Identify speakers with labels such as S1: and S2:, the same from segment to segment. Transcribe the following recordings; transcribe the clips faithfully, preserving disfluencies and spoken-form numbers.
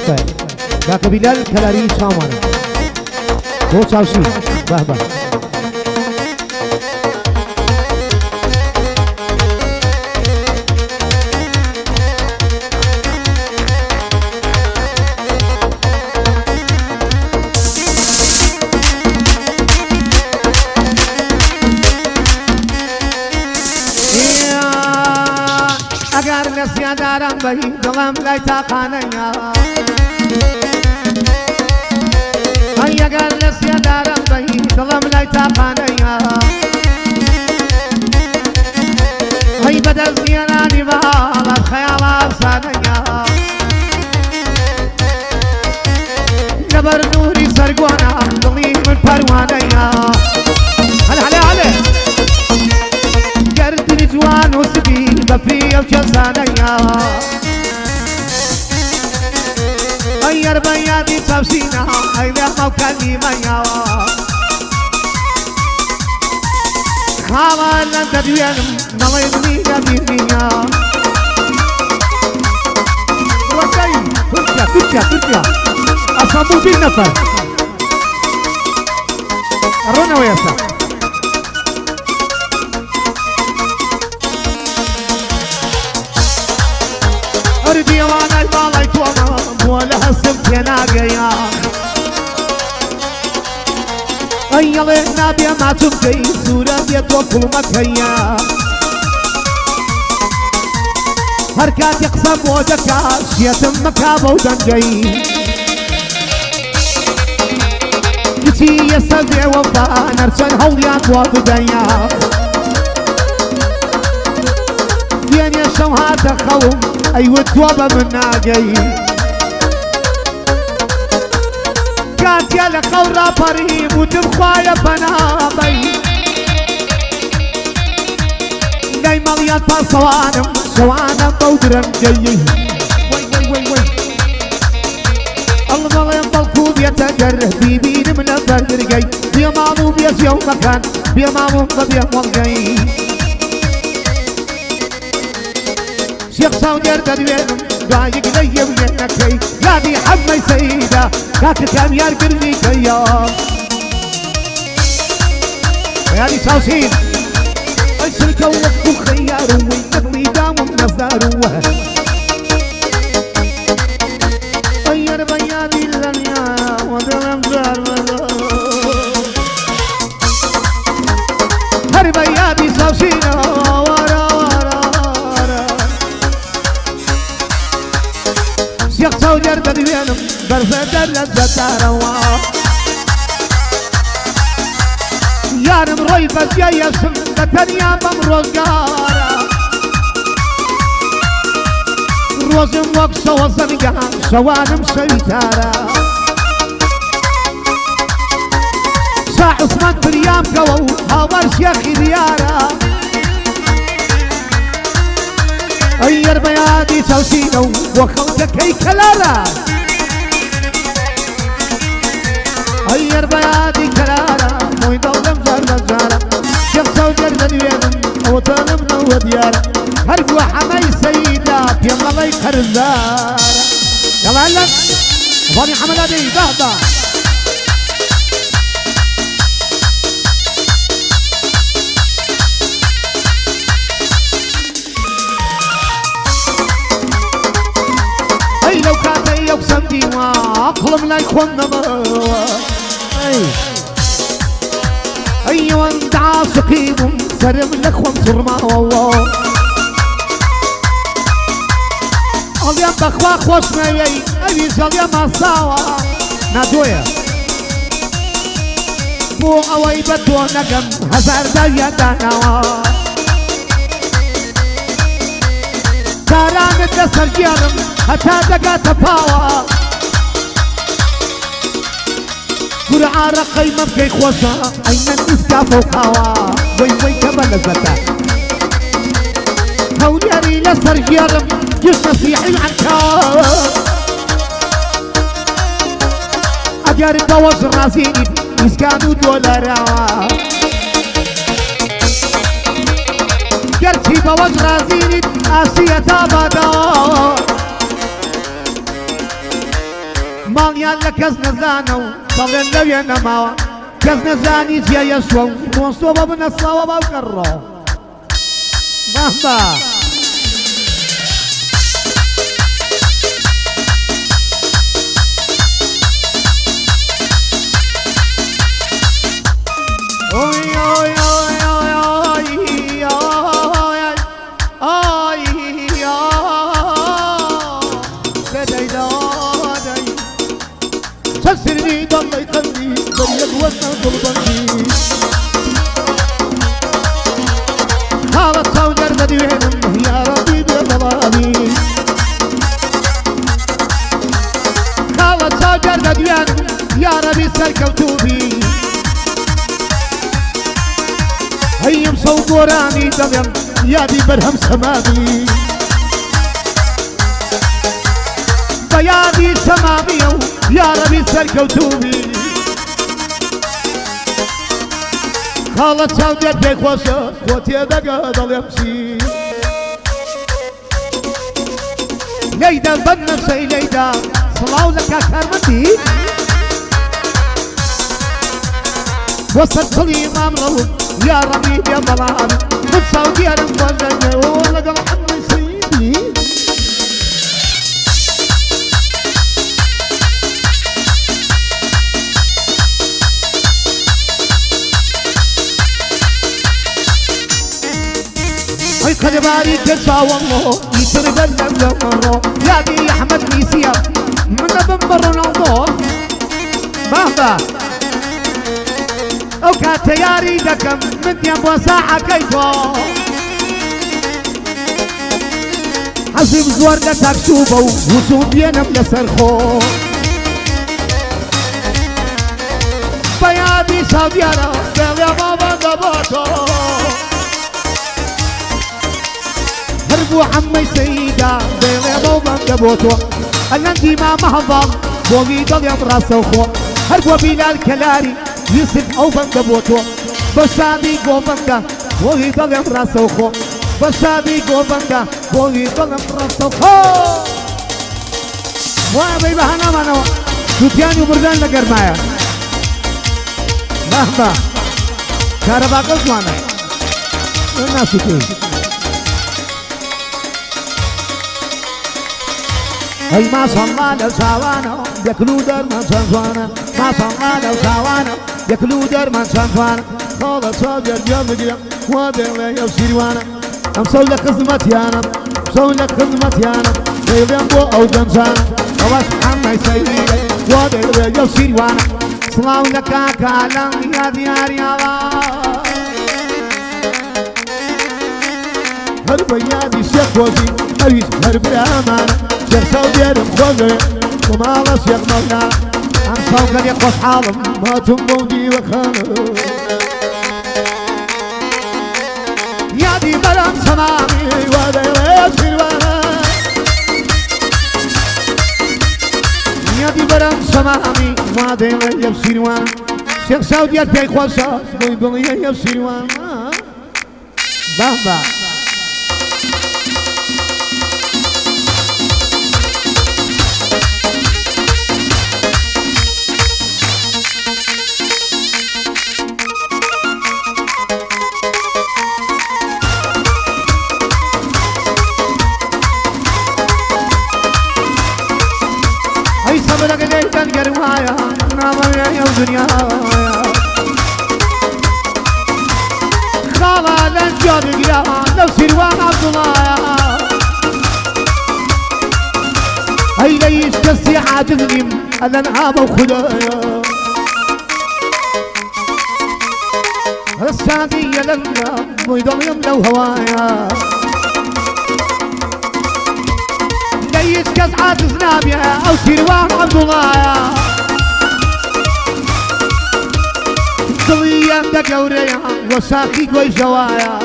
S1: باقي بلال كلاري شامانه هو چاوشی به به
S2: اگر نسیان دارم بهی دلم لای تاقانه یا ای اگر نسیان دارم بهی دلم لای تاقانه یا ای بدل زیانانی بالا خیال افسانه یا لبر نوری سرگوانا دلی من پروانه یا هلا هلا هلا گردنی جوان و سبی بفری او چسانه یا ای اربیادی تفسینا ای لحظه و کلیمه یا خواهان تدوینم نویدنی نبیدنیا رکای ترکیا ترکیا ترکیا اصابو بی نفر رونا ویسا اردی وانا بالای توما ولا هسم تناقيا اي الله نبي ما تبقي سورة يتوكل مكيا هركات يقسم وجكا شيتم مكابو ودنجي كتي يستدعي وفا نرسل هوليات وفديا دين يشوها تخوم ايوه توبة من ناقي كانت يا لقورة بريم وتبخايا بنابي جاي مليات بصوانم سوانم بودرم جاي وي وي وي وي الله ظلم بالكوب يتجره بيبين من البردر جاي بيا مامو بيا يوم مكان بيا مامو بيا والجاي شيخ ساودير تدوينم دايق لي وينكي يا دي حمي سيدة كاك كام يار قرني كيا يا دي ساوسين السلكة وقفو خيار وينقضي دام النزار طير بيادي اللنيا ودلم زار هر بيادي ساوسين شيخ سوجر تدوينم برفة درلت زتاروا يارم روي بس يا يسم تتنيا بمروزقارا روزم وقت سوا زنقا سوانم سيتارا ساع عثمان بريام قوو هاور شيخي ديارا اير بيادي توسينو وخلقك اي كلارا اير بيادي كلارا موي دولم زار زارا شيخ سوجر دنيانم وطنم نو ديارا هرقوا حماي سيدا يلا الله يكرزارا يلا هلا فاني حملادي بهبه لو كان يقسم ديما أقلم لا يكون أي أي وانت عاشقيم سرم لك وانصر ما والله اليوم بخوا خوش مايي أبي اليوم ما ساوا نادويا بو أوي بدو نقم هزار دايا دانوا كاران الدسر جيرم حتى دقا تفاوى قرعة رقي مبكي خوصا أين النسكا فوقاوى وي وي كبل الزتا هولياري لسر جيرم جسنا سيحي عنكا أجار الدوز الرازيني نسكانو دولارا قرتي بوز رازيني آسية تابادا ماڵیان لە کەس نەزانە و دەڵێن لەوێ نەماوە کەس نەزانی جێیە شوە و مۆستۆ بە بنەسڵاوە باوکەڕۆ بەمبە تسرني ضل يخلي بريد وسط قلبي هذا صوجر بديهم يا ربي بضلالي هذا صوجر بديهم يا ربي سركوتوبي هيم صوبوراني دلم يا دي برهم سمامي بيادي سمامي يا ربي سركوتوبي خالت ساوديت بيك وسط خوتي دقا ضل يمشي ليدا بنفسي ليدا صلاو لك كرمتي وسط كل امام روح يا ربي يا ضلال من سعودي انا مفضل ولد محمد سيدي هاي خدباري تسا والله يترب اللمرو يا دي احمد ميسيا من بمبر رونالدو مهما او كاتياري دكم من يم ساعة كيفو حسب زور لتاك شوبو وسوم بينم لسرخو بيادي سابيانا قال يا بابا دبوتو هربو عمي سيدا قال يا بابا دبوتو الانتي ما مهضم بوغي ضل يم راسو خو هربو بلال كلاري يوسف او بنگبوتو بشادي گو بنگا وہی دلم راسو خو بشادي گو بنگا وہی دلم راسو خو وای بی بهانا منو سوتیان و بردان لگر مایا مهما کارباقل زمانه انا سوتی ای ما صلا لو ساوانا يكلو در من سنفانا ما صلا لو ساوانا يكلو در من سنفانا خالص صاجر جمجيا وادر لي يفسيروانا ام صولك خدمتيانا صولك خدمتيانا ليلين بو او جنسانا واش عمي سيدي وادر لي يفسيروانا صلاو لك كالان يا ديار يا الله هرب يادي الشيخ وزي أريد هرب الأمانة شيخ سعودي المخوضي وما الله شيخ مولانا عن فوق اليقوى حالم ما تنبودي وخانه يادي بلان سمامي وادي ويسير وانا يادي بلان سمامي وادي ويسير وانا شيخ سعودي اليقوى ويقول يسير وانا بابا صبرك ليت القروايا نام يا دنيا خالا لن جارك يا لو سروان عبد الله هي ليش كسي عاجزني انا هذا وخدايا السعدية لنا ويضل يملو هوايا ليش كاس عاجزنا بيها او سروان عبد الله قضية دقوريا وساقي كوي جوايا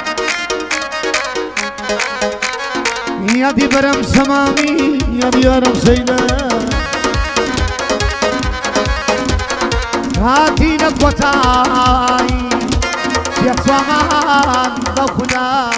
S2: يا دي برم سمامي يا دي برم سيدا هاتي نقوتاي يا سوامان بخدا